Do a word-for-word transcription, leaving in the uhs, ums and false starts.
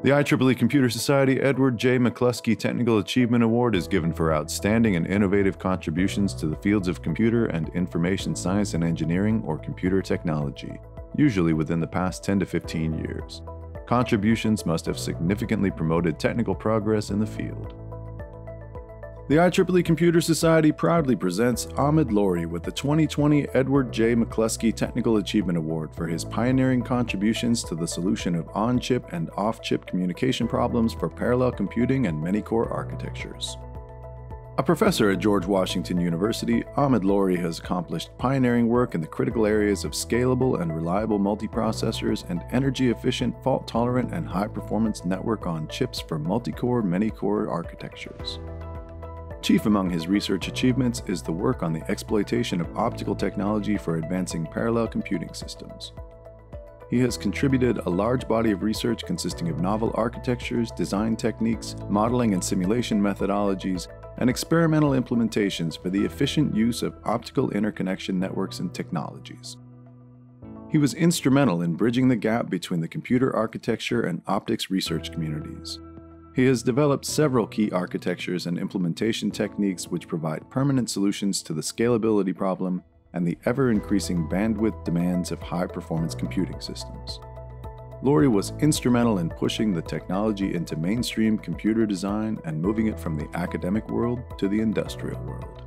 The I triple E Computer Society Edward J. McCluskey Technical Achievement Award is given for outstanding and innovative contributions to the fields of computer and information science and engineering or computer technology, usually within the past ten to fifteen years. Contributions must have significantly promoted technical progress in the field. The I triple E Computer Society proudly presents Ahmed Louri with the twenty twenty Edward J. McCluskey Technical Achievement Award for his pioneering contributions to the solution of on-chip and off-chip communication problems for parallel computing and many-core architectures. A professor at George Washington University, Ahmed Louri has accomplished pioneering work in the critical areas of scalable and reliable multiprocessors and energy-efficient, fault-tolerant, and high-performance network on chips for multi-core, many-core architectures. Chief among his research achievements is the work on the exploitation of optical technology for advancing parallel computing systems. He has contributed a large body of research consisting of novel architectures, design techniques, modeling and simulation methodologies, and experimental implementations for the efficient use of optical interconnection networks and technologies. He was instrumental in bridging the gap between the computer architecture and optics research communities. He has developed several key architectures and implementation techniques which provide permanent solutions to the scalability problem and the ever-increasing bandwidth demands of high-performance computing systems. Louri was instrumental in pushing the technology into mainstream computer design and moving it from the academic world to the industrial world.